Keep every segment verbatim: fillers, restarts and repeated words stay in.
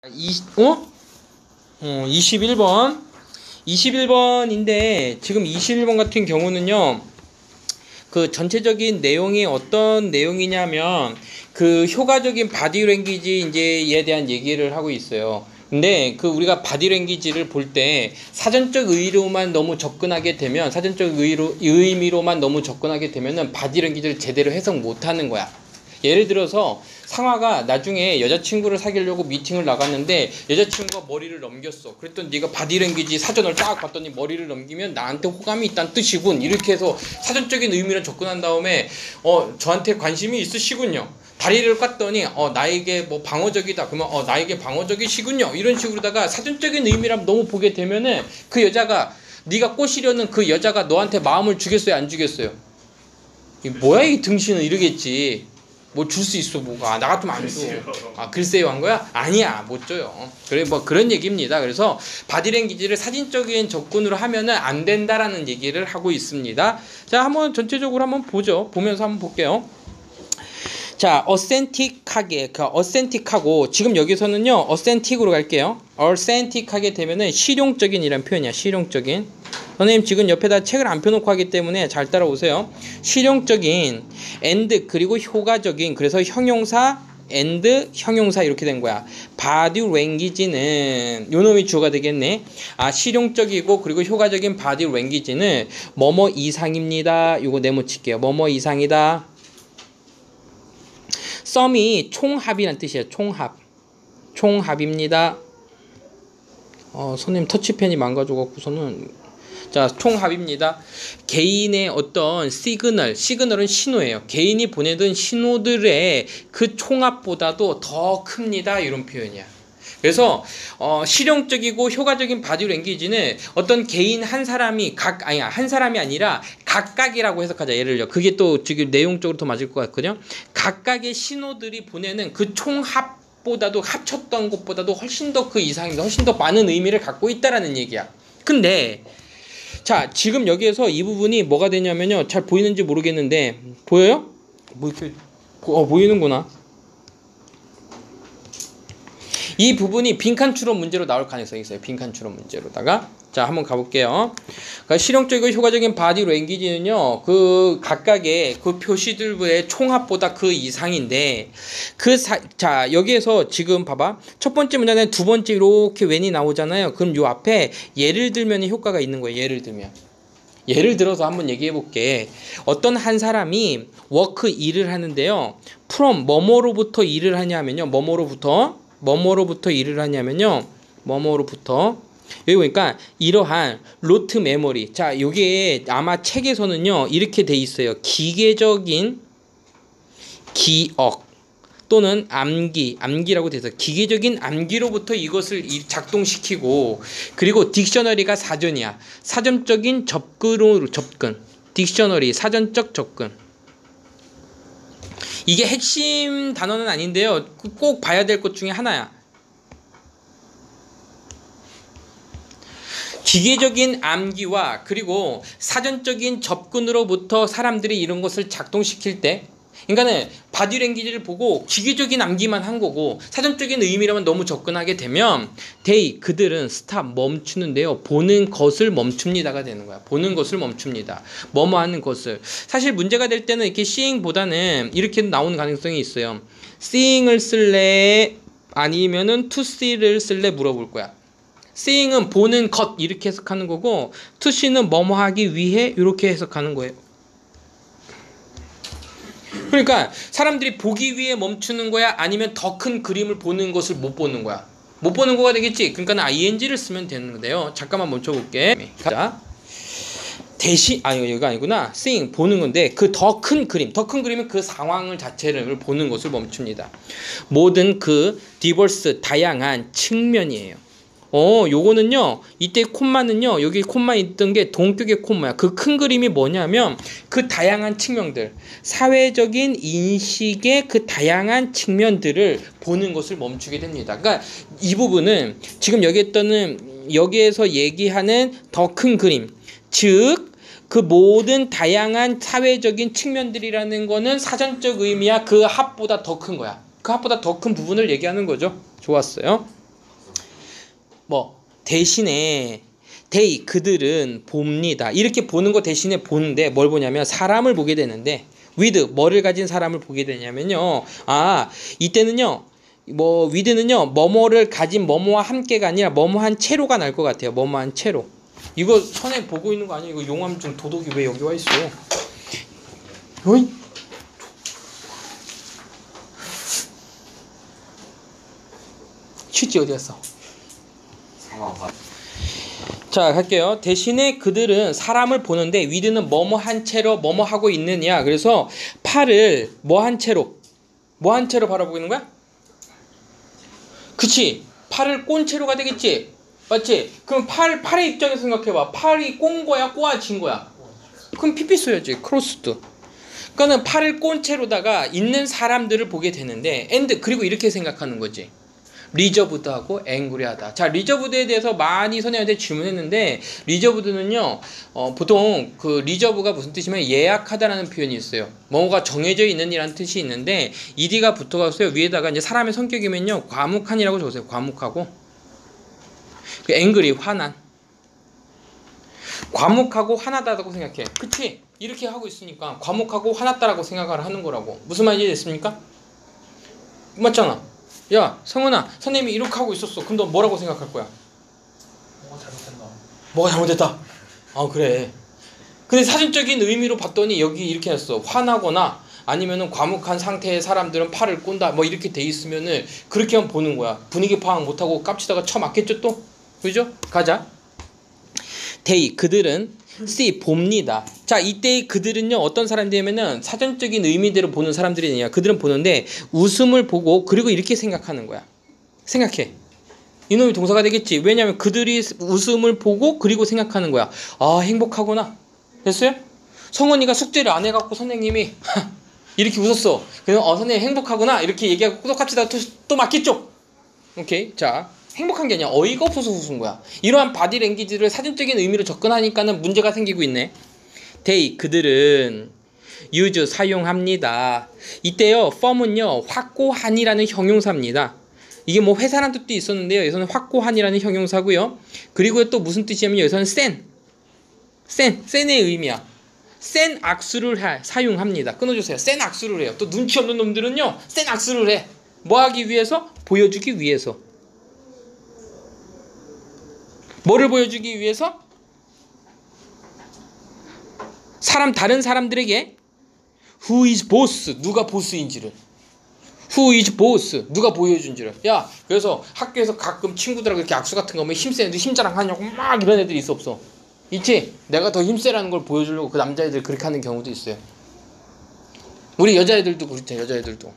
이, 어? 어, 이십일 번. 이십일 번인데, 지금 이십일 번 같은 경우는요, 그 전체적인 내용이 어떤 내용이냐면, 그 효과적인 바디랭귀지 이제에 대한 얘기를 하고 있어요. 근데 그 우리가 바디랭귀지를 볼 때 사전적 의미로만 너무 접근하게 되면, 사전적 의로, 의미로만 너무 접근하게 되면은 바디랭귀지를 제대로 해석 못 하는 거야. 예를 들어서 상화가 나중에 여자친구를 사귀려고 미팅을 나갔는데 여자친구가 머리를 넘겼어. 그랬더니 네가 바디랭귀지 사전을 딱 봤더니 머리를 넘기면 나한테 호감이 있다는 뜻이군. 이렇게 해서 사전적인 의미를 접근한 다음에 어 저한테 관심이 있으시군요. 다리를 깠더니 어 나에게 뭐 방어적이다. 그러면 어 나에게 방어적이시군요. 이런 식으로다가 사전적인 의미를 너무 보게 되면은 그 여자가 네가 꼬시려는 그 여자가 너한테 마음을 주겠어요, 안 주겠어요? 이 뭐야 이 등신은 이러겠지. 뭐 줄 수 있어 뭐가. 나 같으면 안 줘. 아 글쎄요 한 거야? 아니야 못 줘요. 그래 뭐 그런 얘기입니다. 그래서 바디랭귀지를 사진적인 접근으로 하면은 안 된다라는 얘기를 하고 있습니다. 자 한번 전체적으로 한번 보죠. 보면서 한번 볼게요. 자, 어센틱하게, 그 어센틱하고 지금 여기서는요, 어센틱으로 갈게요. 어센틱하게 되면은 실용적인 이란 표현이야. 실용적인. 선생님 지금 옆에다 책을 안 펴놓고 하기 때문에 잘 따라오세요. 실용적인, and 그리고 효과적인. 그래서 형용사, and 형용사 이렇게 된 거야. body language는 요 놈이 주어가 되겠네. 아 실용적이고 그리고 효과적인 body language는 뭐뭐 이상입니다. 요거 네모칠게요. 뭐뭐 이상이다. 썸이 총합이란 뜻이에요. 총합. 총합입니다. 어, 손님 터치펜이 망가져갖고서는 자, 총합입니다. 개인의 어떤 시그널, 시그널은 신호예요. 개인이 보내던 신호들의 그 총합보다도 더 큽니다. 이런 표현이야. 그래서 어, 실용적이고 효과적인 바디랭귀지는 어떤 개인 한 사람이 각 아니 한 사람이 아니라 각각이라고 해석하자. 예를 들어 그게 또 지금 내용적으로 더 맞을 것 같거든요. 각각의 신호들이 보내는 그 총합보다도 합쳤던 것보다도 훨씬 더 그 이상입니다. 훨씬 더 많은 의미를 갖고 있다라는 얘기야. 근데 자 지금 여기에서 이 부분이 뭐가 되냐면요. 잘 보이는지 모르겠는데 보여요? 뭐 이렇게 어 보이는구나. 이 부분이 빈칸 추론 문제로 나올 가능성이 있어요. 빈칸 추론 문제로다가. 자, 한번 가볼게요. 그러니까 실용적이고 효과적인 바디 랭귀지는요, 그 각각의 그 표시들의 총합보다 그 이상인데, 그 사, 자, 여기에서 지금 봐봐. 첫 번째 문장에 두 번째 이렇게 웬이 나오잖아요. 그럼 요 앞에 예를 들면 효과가 있는 거예요. 예를 들면. 예를 들어서 한번 얘기해 볼게. 어떤 한 사람이 워크 일을 하는데요. from 뭐뭐로부터 일을 하냐면요. 뭐뭐로부터 뭐뭐로부터 일을 하냐면요. 뭐뭐로부터 여기 보니까 이러한 로트 메모리. 자, 요게 아마 책에서는요. 이렇게 돼 있어요. 기계적인 기억 또는 암기, 암기라고 돼서 기계적인 암기로부터 이것을 작동시키고 그리고 딕셔너리가 사전이야. 사전적인 접근으로 접근. 딕셔너리 사전적 접근. 이게 핵심 단어는 아닌데요. 꼭 봐야 될 것 중에 하나야. 기계적인 암기와 그리고 사전적인 접근으로부터 사람들이 이런 것을 작동시킬 때 그러니까는 바디랭귀지를 보고 기계적인 암기만 한 거고 사전적인 의미라면 너무 접근하게 되면 they 그들은 스탑 멈추는데요. 보는 것을 멈춥니다가 되는 거야. 보는 것을 멈춥니다. 뭐뭐 하는 것을. 사실 문제가 될 때는 이렇게 seeing보다는 이렇게 나오는 가능성이 있어요. seeing을 쓸래 아니면은 to see를 쓸래 물어볼 거야. seeing은 보는 것 이렇게 해석하는 거고 to see는 뭐뭐 하기 위해 이렇게 해석하는 거예요. 그러니까 사람들이 보기 위해 멈추는 거야? 아니면 더 큰 그림을 보는 것을 못 보는 거야? 못 보는 거가 되겠지? 그러니까 아이엔지를 쓰면 되는데요. 잠깐만 멈춰볼게. 자, 대신 아니 여기가 아니구나. seeing 보는 건데 그 더 큰 그림, 더 큰 그림은 그 상황을 자체를 보는 것을 멈춥니다. 모든 그 디버스 다양한 측면이에요. 어, 요거는요, 이때 콤마는요, 여기 콤마 있던 게 동격의 콤마야. 그 큰 그림이 뭐냐면, 그 다양한 측면들, 사회적인 인식의 그 다양한 측면들을 보는 것을 멈추게 됩니다. 그러니까 이 부분은 지금 여기 있던, 여기에서 얘기하는 더 큰 그림, 즉, 그 모든 다양한 사회적인 측면들이라는 거는 사전적 의미야. 그 합보다 더 큰 거야. 그 합보다 더 큰 부분을 얘기하는 거죠. 좋았어요. 뭐 대신에 they 그들은 봅니다. 이렇게 보는 거 대신에 보는데 뭘 보냐면 사람을 보게 되는데 with 뭐를 가진 사람을 보게 되냐면요. 아 이때는요. 뭐 with는요. 뭐뭐를 가진 뭐뭐와 함께가 아니라 뭐뭐한 채로가 날 것 같아요. 뭐뭐한 채로. 이거 선에 보고 있는 거 아니에요? 이거 용암중 도둑이 왜 여기 와 있어? 어이? 취지 어디 갔어? 자 갈게요. 대신에 그들은 사람을 보는데 with는 뭐뭐 한 채로 뭐뭐 하고 있느냐. 그래서 팔을 뭐 한 채로 뭐 한 채로 바라보고 있는 거야? 그치? 팔을 꼰 채로가 되겠지? 맞지? 그럼 팔, 팔의 입장에서 생각해봐. 팔이 꼰 거야? 꼬아진 거야? 그럼 피피 써야지. 크로스드. 그러니까는 팔을 꼰 채로다가 있는 사람들을 보게 되는데 and 그리고 이렇게 생각하는 거지. 리저브드하고 앵그리하다. 자, 리저브드에 대해서 많이 선생님한테 질문했는데 리저브드는요. 어, 보통 그 리저브가 무슨 뜻이면 예약하다라는 표현이 있어요. 뭐가 정해져 있는 이라는 뜻이 있는데 ed가 붙어가서요. 위에다가 이제 사람의 성격이면요. 과묵한이라고 적으세요. 과묵하고 그 앵그리 화난. 과묵하고 화나다고 생각해. 그치? 이렇게 하고 있으니까 과묵하고 화났다라고 생각을 하는 거라고. 무슨 말인지 됐습니까? 맞잖아. 야 성은아 선생님이 이렇게 하고 있었어. 그럼 너 뭐라고 생각할 거야? 뭐가 잘못됐나? 뭐가 잘못됐다. 아 그래. 근데 사전적인 의미로 봤더니 여기 이렇게 했어. 화나거나 아니면은 과묵한 상태의 사람들은 팔을 꼰다 뭐 이렇게 돼 있으면은 그렇게만 보는 거야. 분위기 파악 못하고 깝치다가 쳐맞겠죠 또? 그죠? 가자. they 그들은 see 봅니다. 자 이때 그들은요 어떤 사람들이냐면은 사전적인 의미대로 보는 사람들이냐. 그들은 보는데 웃음을 보고 그리고 이렇게 생각하는 거야. 생각해. 이놈이 동사가 되겠지. 왜냐하면 그들이 웃음을 보고 그리고 생각하는 거야. 아 행복하구나. 됐어요? 성원이가 숙제를 안 해갖고 선생님이 이렇게 웃었어. 그래서 어 선생님 행복하구나 이렇게 얘기하고 꾸덕합시다. 또, 또 맞겠죠? 오케이. 자 행복한 게 아니야. 어이가 없어서 웃은 거야. 이러한 바디랭귀지를 사전적인 의미로 접근하니까는 문제가 생기고 있네. they 그들은 use 사용합니다. 이때요 form은요 확고한이라는 형용사입니다. 이게 뭐 회사라는 뜻도 있었는데요. 여기서는 확고한이라는 형용사고요. 그리고 또 무슨 뜻이냐면 여기서는 센, 센, 센의 의미야. 센 악수를 하, 사용합니다. 끊어주세요. 센 악수를 해요. 또 눈치 없는 놈들은요 센 악수를 해. 뭐 하기 위해서? 보여주기 위해서. 뭐를 보여주기 위해서? 사람 다른 사람들에게 who is boss 누가 보스인지를 who is boss 누가 보여준지를. 야 그래서 학교에서 가끔 친구들하고 이렇게 악수 같은 거 하면 힘센 애들 힘자랑하냐고 막 이런 애들이 있어 없어? 있지? 내가 더 힘세라는 걸 보여주려고 그 남자애들 그렇게 하는 경우도 있어요. 우리 여자애들도 그렇죠. 여자애들도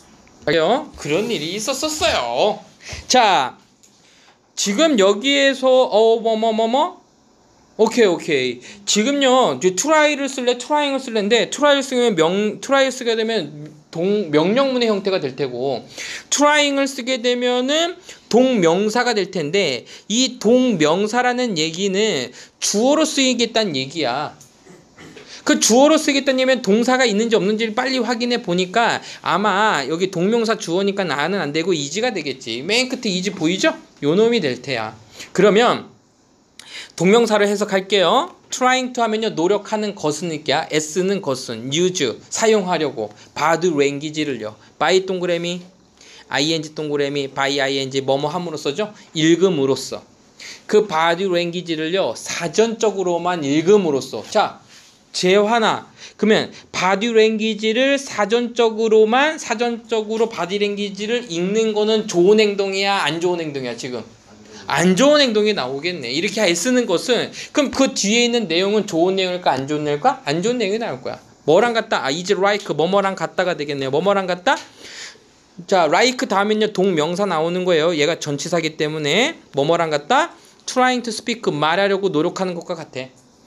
그런 일이 있었었어요. 자 지금 여기에서 어 뭐 뭐 뭐 뭐 오케이 오케이 지금요 이제 try를 쓸래 trying을 쓸래인데 try를 쓰면 명 try 쓰게 되면 동 명령문의 형태가 될 테고 trying을 쓰게 되면은 동명사가 될 텐데 이 동명사라는 얘기는 주어로 쓰이겠다는 얘기야. 그 주어로 쓰겠다는 얘기면 동사가 있는지 없는지를 빨리 확인해 보니까 아마 여기 동명사 주어니까 나는 안 되고 is가 되겠지. 맨 끝에 is 보이죠? 요 놈이 될 테야. 그러면 동명사를 해석할게요. trying to 하면요 노력하는 것은이야. s는 것은 use 사용하려고 body language를요. by 동그라미 ing 동그라미 by ing 뭐뭐 함으로써죠. 읽음으로써 그 body language를요 사전적으로만 읽음으로써. 자 재환아 그러면 바디 랭귀지를 사전적으로만 사전적으로 바디 랭귀지를 읽는 거는 좋은 행동이야 안 좋은 행동이야? 지금 안 좋은 행동이 나오겠네. 이렇게 쓰는 것은 그럼 그 뒤에 있는 내용은 좋은 내용일까 안 좋은 내용일까? 안 좋은 내용이 나올 거야. 뭐랑 같다? 아 is like 뭐뭐랑 같다가 되겠네요. 뭐뭐랑 같다? 자 like 다음엔요 동명사 나오는 거예요. 얘가 전치사기 때문에 뭐뭐랑 같다? trying to speak 말하려고 노력하는 것과 같아.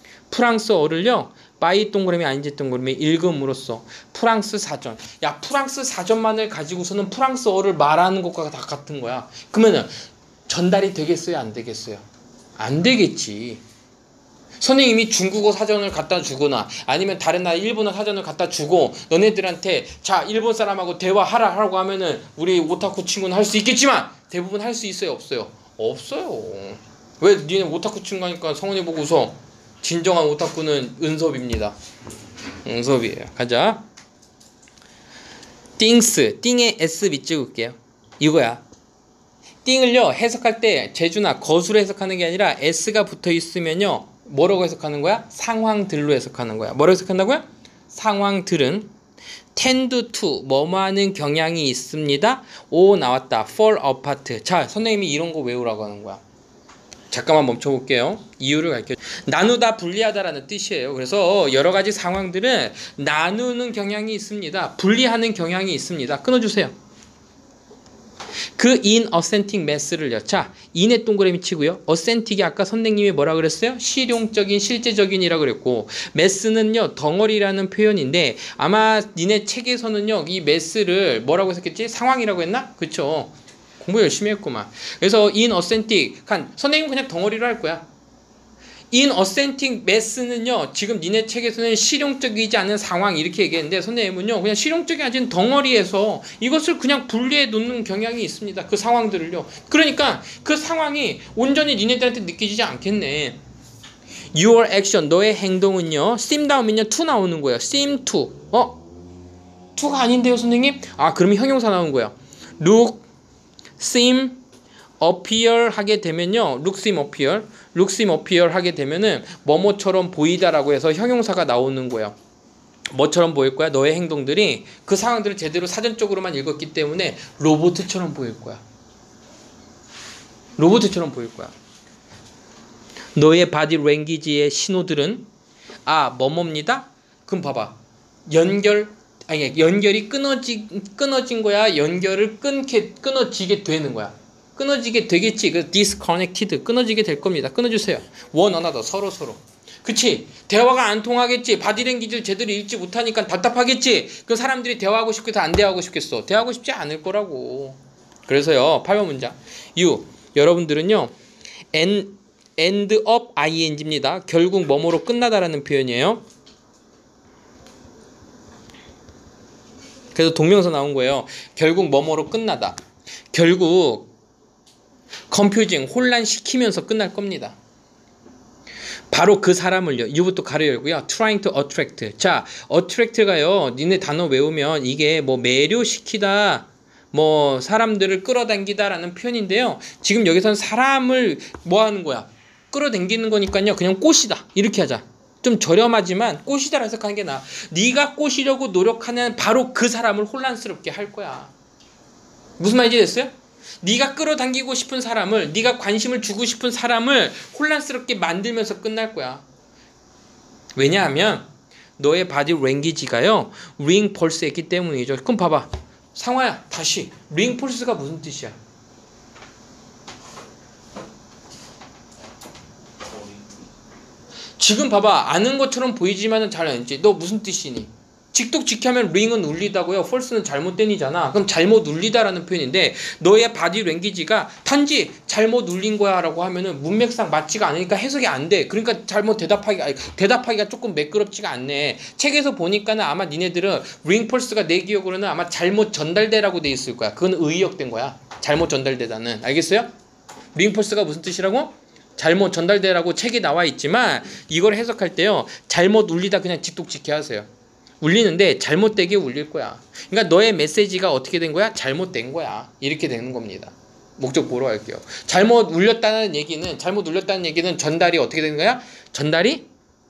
프랑스어를요 by 동그라미 아닌지 동그라미 읽음으로써 프랑스 사전. 야 프랑스 사전만을 가지고서는 프랑스어를 말하는 것과 다 같은 거야. 그러면은 전달이 되겠어요 안 되겠어요? 안 되겠지. 선생님이 중국어 사전을 갖다 주거나 아니면 다른 나라 일본어 사전을 갖다 주고 너네들한테 자 일본 사람하고 대화하라 하라고 하면은 우리 오타쿠 친구는 할 수 있겠지만 대부분 할 수 있어요 없어요? 없어요. 왜 니네 오타쿠 친구 하니까 성훈이 보고 웃어? 진정한 오타쿠는 은섭입니다. 은섭이에요. 가자. things, 띵에 s 밑찍을게요. 이거야. 띵을요 해석할 때 재준아 거수로 해석하는 게 아니라 s가 붙어 있으면요 뭐라고 해석하는 거야? 상황들로 해석하는 거야. 뭐라고 해석한다고요? 상황들은 tend to 뭐뭐하는 경향이 있습니다. 오 나왔다. fall apart. 자 선생님이 이런 거 외우라고 하는 거야. 잠깐만 멈춰볼게요. 이유를 가르쳐. 나누다 분리하다라는 뜻이에요. 그래서 여러 가지 상황들은 나누는 경향이 있습니다. 분리하는 경향이 있습니다. 끊어주세요. 그 inascentic mass를요. 자, in에 동그라미 치고요. authentic이 아까 선생님이 뭐라 그랬어요? 실용적인, 실제적인이라 그랬고 mass는요 덩어리라는 표현인데 아마 니네 책에서는요 이 mass를 뭐라고 해석했지? 상황이라고 했나? 그쵸? 공부 열심히 했구만. 그래서 inauthentic 한 선생님은 그냥 덩어리로 할 거야. inauthentic mass는요 지금 니네 책에서는 실용적이지 않은 상황 이렇게 얘기했는데 선생님은요 그냥 실용적이 아닌 덩어리에서 이것을 그냥 분리해 놓는 경향이 있습니다. 그 상황들을요. 그러니까 그 상황이 온전히 니네들한테 느껴지지 않겠네. Your action 너의 행동은요 seem 다음은요 to 나오는 거예요. seem to 어? to가 아닌데요 선생님? 아 그러면 형용사 나온 거야. look, seem, appear 하게 되면요 look, seem, appear look, seem, appear 하게 되면은 뭐뭐처럼 보이다라고 해서 형용사가 나오는 거예요. 뭐처럼 보일 거야? 너의 행동들이 그 상황들을 제대로 사전적으로만 읽었기 때문에 로봇처럼 보일 거야. 로봇처럼 보일 거야. 너의 바디 랭귀지의 신호들은 아 뭐뭐입니다. 그럼 봐봐. 연결 아니 연결이 끊어지 끊어진 거야. 연결을 끊게 끊어지게 되는 거야. 끊어지게 되겠지. 그 disconnected 끊어지게 될 겁니다. 끊어주세요. one another 서로 서로. 그치? 대화가 안 통하겠지. 바디랭귀지를 제대로 읽지 못하니까 답답하겠지. 그 사람들이 대화하고 싶겠어? 안 대화하고 싶겠어? 대화하고 싶지 않을 거라고. 그래서요. 팔 번 문장. you 여러분들은요. end, end up ing입니다. 결국 뭐뭐로 끝나다라는 표현이에요. 그래서 동명사 나온 거예요. 결국 뭐뭐로 끝나다. 결국 confusing 혼란시키면서 끝날 겁니다. 바로 그 사람을요. 이부터 가로 열고요. trying to attract. 자, attract가요. 니네 단어 외우면 이게 뭐 매료시키다, 뭐 사람들을 끌어당기다라는 표현인데요. 지금 여기서는 사람을 뭐 하는 거야? 끌어당기는 거니까요. 그냥 꼬시다. 이렇게 하자. 좀 저렴하지만 꼬시다라 해석하는 게 나아. 네가 꼬시려고 노력하는 바로 그 사람을 혼란스럽게 할 거야. 무슨 말인지 됐어요? 네가 끌어당기고 싶은 사람을, 네가 관심을 주고 싶은 사람을 혼란스럽게 만들면서 끝날 거야. 왜냐하면 너의 바디 랭귀지가요 링 펄스에 있기 때문이죠. 그럼 봐봐. 상화야 다시. 링 펄스가 무슨 뜻이야? 지금 봐봐. 아는 것처럼 보이지만은 잘 알지. 너 무슨 뜻이니? 직독직하면 링은 울리다고요. 펄스는 잘못된 이잖아. 그럼 잘못 울리다라는 표현인데 너의 바디 랭귀지가 단지 잘못 울린 거야 라고 하면은 문맥상 맞지가 않으니까 해석이 안 돼. 그러니까 잘못 대답하기가 아니, 대답하기가 조금 매끄럽지가 않네. 책에서 보니까는 아마 니네들은 링 펄스가 내 기억으로는 아마 잘못 전달되라고 돼 있을 거야. 그건 의역된 거야. 잘못 전달되다는. 알겠어요? 링 펄스가 무슨 뜻이라고? 잘못 전달되라고 책에 나와 있지만 이걸 해석할 때요. 잘못 울리다 그냥 직독직해 하세요. 울리는데 잘못되게 울릴 거야. 그러니까 너의 메시지가 어떻게 된 거야? 잘못된 거야. 이렇게 되는 겁니다. 목적 보러 갈게요. 잘못 울렸다는 얘기는 잘못 울렸다는 얘기는 전달이 어떻게 되는 거야? 전달이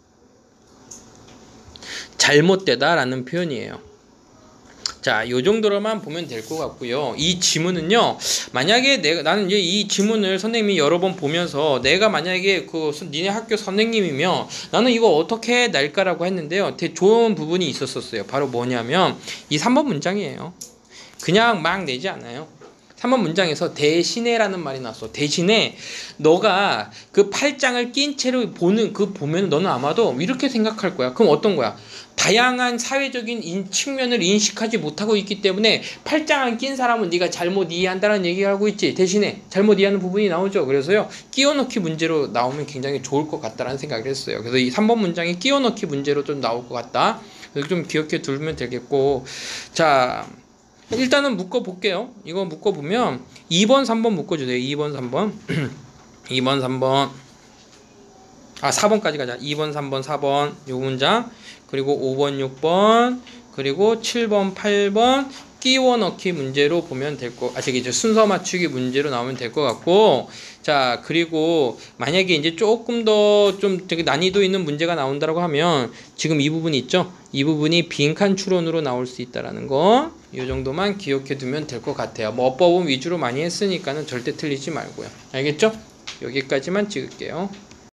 잘못되다라는 표현이에요. 자, 요 정도로만 보면 될 것 같고요. 이 지문은요, 만약에 내가, 나는 이제 이 지문을 선생님이 여러 번 보면서 내가 만약에 그, 니네 학교 선생님이면 나는 이거 어떻게 낼까라고 했는데요. 되게 좋은 부분이 있었었어요. 바로 뭐냐면, 이 삼 번 문장이에요. 그냥 막 내지 않아요. 삼 번 문장에서 대신에라는 말이 나왔어. 대신에 너가 그 팔짱을 낀 채로 보는 그 보면 너는 아마도 이렇게 생각할 거야. 그럼 어떤 거야? 다양한 사회적인 인, 측면을 인식하지 못하고 있기 때문에 팔짱 안 낀 사람은 네가 잘못 이해한다는 얘기를 하고 있지. 대신에 잘못 이해하는 부분이 나오죠. 그래서요. 끼워넣기 문제로 나오면 굉장히 좋을 것 같다라는 생각을 했어요. 그래서 이 삼 번 문장이 끼워넣기 문제로 좀 나올 것 같다. 그래서 좀 기억해 두면 되겠고. 자, 일단은 묶어 볼게요. 이거 묶어 보면 이 번, 삼 번 묶어 주세요. 이 번, 삼 번. 이 번, 삼 번. 아, 사 번까지 가자. 이 번, 삼 번, 사 번. 요 문장. 그리고 오 번, 육 번. 그리고 칠 번, 팔 번. 끼워 넣기 문제로 보면 될 거, 아, 저기, 저 순서 맞추기 문제로 나오면 될 것 같고, 자, 그리고 만약에 이제 조금 더 좀 되게 난이도 있는 문제가 나온다고 하면, 지금 이 부분이 있죠? 이 부분이 빈칸 추론으로 나올 수 있다라는 거, 이 정도만 기억해 두면 될 것 같아요. 뭐, 어법은 위주로 많이 했으니까는 절대 틀리지 말고요. 알겠죠? 여기까지만 찍을게요.